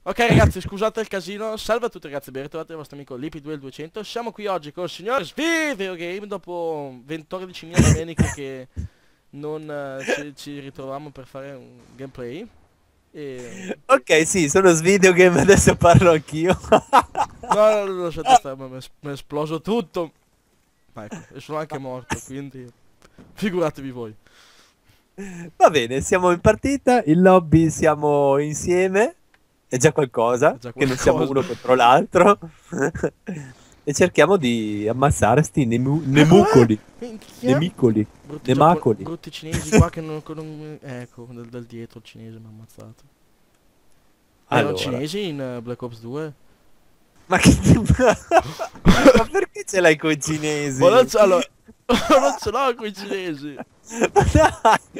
Ok ragazzi, scusate il casino, salve a tutti ragazzi, ben ritrovati dal vostro amico Lipi2200. Siamo qui oggi con il signor Video Game dopo 14.000 domeniche che non ci ritrovavamo per fare un gameplay. E... Ok, sì, sono Svideogame, adesso parlo anch'io. No, no, lasciate stare, mi è esploso tutto. Ma ecco, e sono anche morto, quindi figuratevi voi. Va bene, siamo in partita, in lobby siamo insieme, è già È qualcosa, già che non siamo qualcosa. uno contro l'altro. E cerchiamo di ammazzare sti nemucoli, Minchia. nemicoli, nemacoli. Brutti cinesi qua che non... Ecco, dal dietro il cinese mi ha ammazzato. Erano Allora, cinesi in Black Ops 2? ma che... Ma perché ce l'hai coi Ma non cinesi? ce l'ho, non ce l'ho con i cinesi. Ma dai!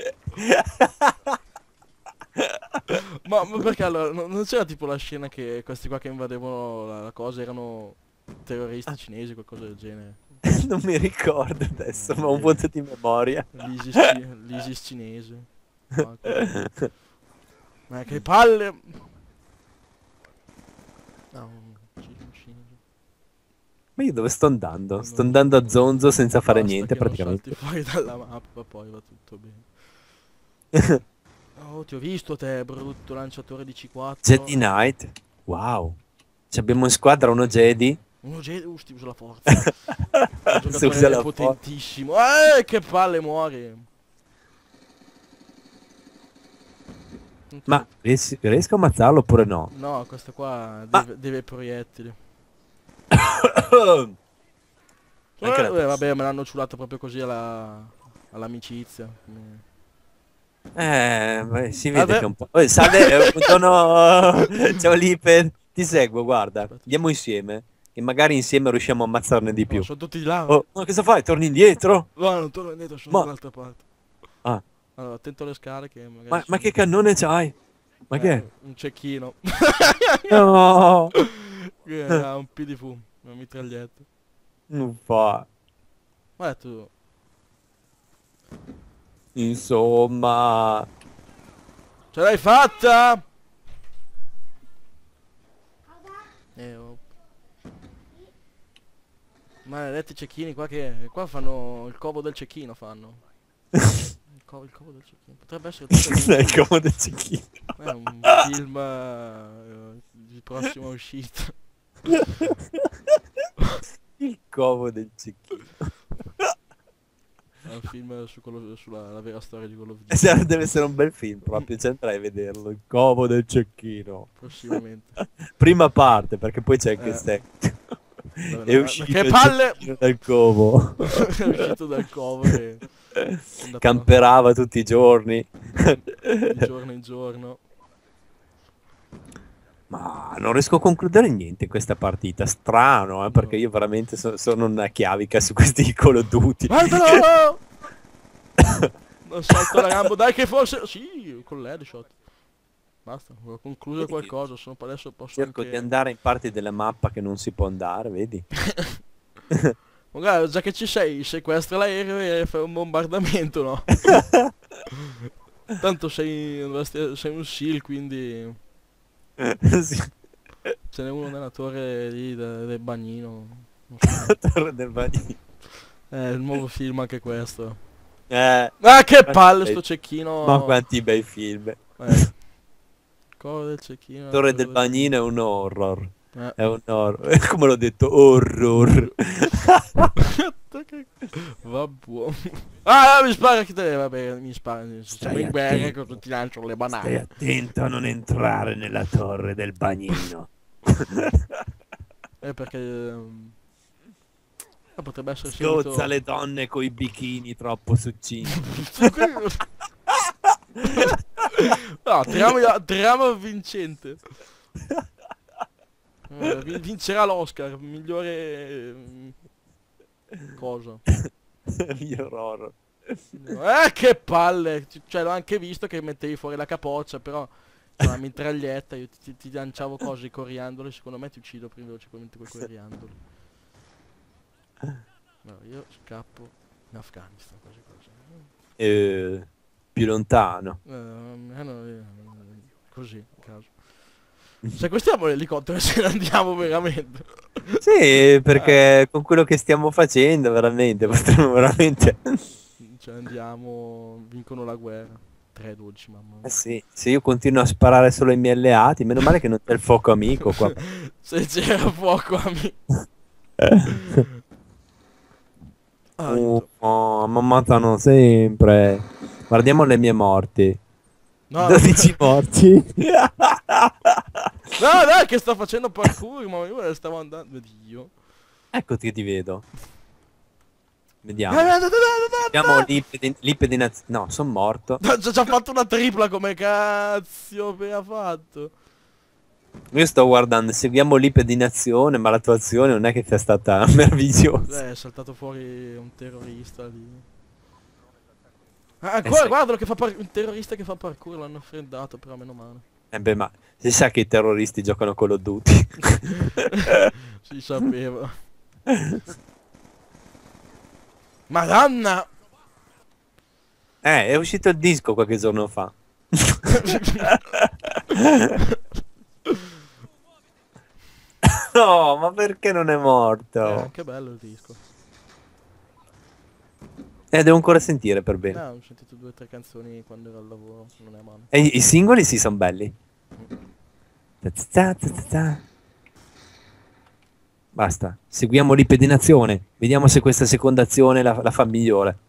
Ma perché allora, non c'era tipo la scena che questi qua che invadevano la cosa erano terroristi cinesi, qualcosa del genere? Non mi ricordo adesso, ma ho un Eh, vuoto di memoria. L'ISIS cinese. Ma così. Ma che palle! No, un cinese. Ma io dove sto andando? Non Sto lo so. andando a zonzo senza fare Basta niente che non salti praticamente. fuori dalla mappa, poi va tutto bene. Oh, ti ho visto te, brutto lanciatore di C4. Jedi Knight? Wow. Ci abbiamo in squadra uno Jedi. Uno Jedi, usa la forza. Il Si giocatore usa è la forza. potentissimo. Che palle muore. Non te Ma lo- riesco a ammazzarlo oppure no? No, questo qua Ma... deve proiettili. Anche la Vabbè, testa. me l'hanno ciulato proprio così all'amicizia. Beh, si vede che Vabbè. è un po'... salve, buongiorno. Ciao Lipe. Ti seguo, guarda. Aspetta. Andiamo insieme. E magari insieme riusciamo a ammazzarne di Oh, più. sono tutti di là. Oh, ma cosa fai? Torni indietro? No, non torno indietro, sono Ma... dall'altra parte. ah, Allora, attento alle scale che magari ma che sono... cannone c'hai? Ma che è? Un cecchino. No, Che ha un PDV, una mitraglietta. non fa. Ma tu... Insomma, Ce l'hai fatta? Oh. Maledetti cecchini qua che... Qua fanno il covo del cecchino, fanno. Il covo del cecchino. Potrebbe essere il titolo cos'è il comodo cecchino? è un film di prossima uscita. Il covo del cecchino. È un film sulla la vera storia di Call of Duty. Deve essere un bel film proprio, ci andrai a vederlo. Il covo del cecchino. Prossimamente. Prima parte, perché poi c'è anche Eh, Stack. vabbè, È ma uscito che il palle! cecchino dal covo. È uscito dal covo e è andato Camperava tutti i giorni. di giorno in giorno. Ma non riesco a concludere niente in questa partita. Strano, perché No. io veramente sono una chiavica su questi Call of Duty. Guardalo! Non salto la gambo, dai che forse... Sì, con l'headshot. Basta, ho concluso Vedi che qualcosa, adesso posso cerco di anche... andare in parti della mappa che non si può andare, vedi? Magari già che ci sei, sequestra l'aereo e fai un bombardamento, no? Tanto sei un SEAL, quindi Sì. ce n'è uno nella torre lì del bagnino. Non so. Torre del Vanino. È il nuovo film anche questo. Eh, Ah, che quanti palle sto bei- ma cecchino! quanti bei film. Cosa del cecchino, la Torre torre del del bagnino. Bagnino è un horror. Eh. È un horror. Come l'ho detto, horror. Va buono. Ah, mi spara chi te. Vabbè, mi spara. Siamo Stai in guerra attento. cosa ti lancio le Stai banane. attento a non entrare nella torre del bagnino. Perché... potrebbe essere Scozza seguito... le donne coi bikini troppo succinti. No, trama vincente. Vincerà l'Oscar, migliore... cosa? Miglior horror. Che palle! Cioè, l'ho anche visto che mettevi fuori la capoccia, però... C'è una mitraglietta, io ti lanciavo cose, i coriandoli, secondo me ti uccido prima velocemente quei coriandoli. No, io scappo in Afghanistan, quasi così. Più lontano. No, così, a caso. Se acquistiamo l'elicottero se ne andiamo veramente. Sì, perché con quello che stiamo facendo, veramente, potremmo veramente... Cioè andiamo, vincono la guerra. 3-12, mamma Eh mia. sì, se io continuo a sparare solo ai miei alleati, meno male che non c'è il fuoco amico qua. Se c'era fuoco amico. Aiuto. Oh, mi ammazzano sempre. Guardiamo le mie morti. No, 12 morti. no, dai, che sto facendo parkour, ma io stavo andando. Dio. Eccoti che ti vedo. Vediamo. No, Vediamo l'ipedinazione. No, sono morto. ci ha fatto una tripla come cazzo ha fatto. Io sto guardando, seguiamo l'ipedinazione, ma la tua azione non è che sia stata meravigliosa. È saltato fuori un terrorista lì. Ah, ancora, sì. guardalo che fa un terrorista che fa parkour, l'hanno freddato, però meno male. Beh, ma si sa che i terroristi giocano Call of Duty. Si sapeva. Madonna! È uscito il disco qualche giorno fa. No, ma perché non è morto? Che bello il disco. Devo ancora sentire per bene. Ho sentito 2 o 3 canzoni quando ero al lavoro, non è male. E i singoli sì, sono belli. Basta, seguiamo l'ipedinazione. Vediamo se questa seconda azione la fa migliore.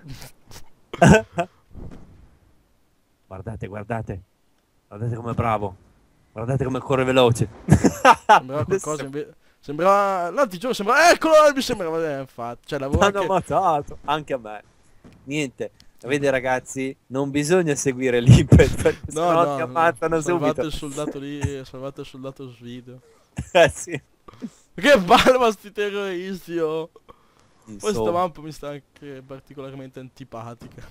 Guardate, guardate. Guardate com'è bravo. Guardate come corre veloce. Sembrava qualcosa invece. Sembrava. No, ti giuro, sembrava. Eccolo! Mi sembrava. Infatti. Cioè, lavoro M'hanno anche. ammazzato. Anche a me. Niente. Vedi ragazzi, non bisogna seguire l'Iped perché No, sennò no, ti ammazzano salvate subito. il soldato lì, salvate il soldato svido. Sì. Che palma sti terroristi, oh! Questa Insomma. mappa mi sta anche particolarmente antipatica.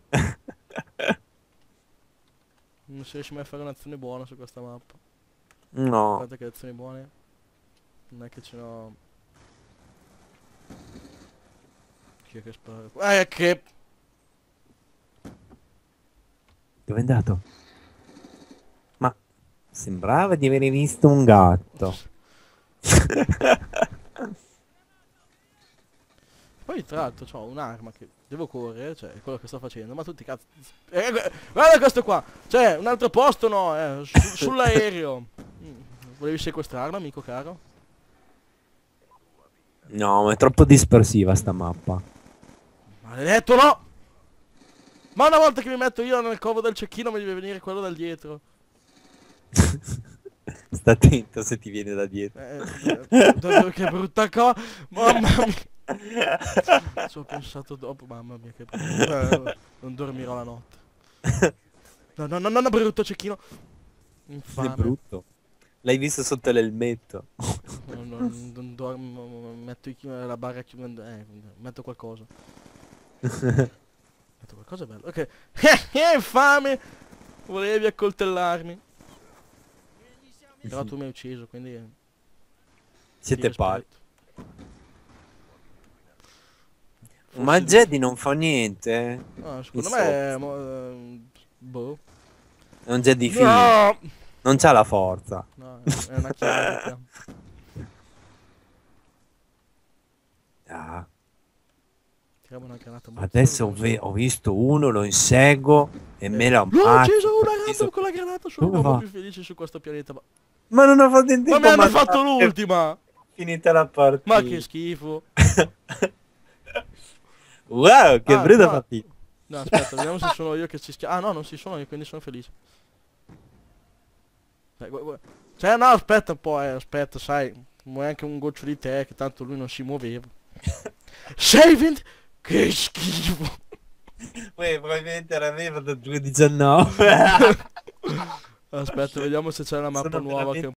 Non si riesce mai a fare un'azione buona su questa mappa. No. Guarda che azioni buone. Non è che ce n'ho. Chi è che spara? Che. Dove è andato? Ma sembrava di aver visto un gatto. Poi tra l'altro ho un'arma che devo correre, cioè è quello che sto facendo, ma tutti cazzo. Guarda questo qua! Cioè, un altro posto no, sull'aereo. Volevi sequestrarlo, amico caro? No, ma è troppo dispersiva sta mappa. Maledetto no! Ma una volta che mi metto io nel covo del cecchino mi deve venire quello dal dietro. Sta attento se ti viene da dietro. Che brutta cosa! Mamma mia! Ci ho pensato dopo, mamma mia che brutta. Non dormirò la notte. No, no, no, no, brutto cecchino! È Infame. brutto. L'hai visto sotto l'elmetto. Non dormo, metto la barra metto qualcosa. Metto qualcosa bello. Ok. Infame! Volevi accoltellarmi. Però tu mi hai ucciso, quindi. Siete ti pari. rispetto. Ma Jedi non fa niente. No, secondo me. Boh. È un Jedi figo. No! Non c'ha la forza. No, è una chiarica. Ah, Tiriamo una granata molto adesso ho visto uno, lo inseguo e me lo L'ho ammazzo. ucciso una random con la granata, sono Dove l'uomo va? più felice su questo pianeta. Ma non ho fatto in Ma tempo. mi hanno a fatto matarti. l'ultima! Finita la partita. Ma che schifo! Wow, che Ah, brutta no. partita. No, aspetta, vediamo se sono io che ci schia. Ah no, non ci sono io, quindi sono felice. Cioè no, aspetta un po', aspetta, sai. Vuoi anche un goccio di te, che tanto lui non si muoveva. Saving! Che schifo! Probabilmente era me da 2.19. Aspetta, vediamo se c'è una mappa Sono nuova che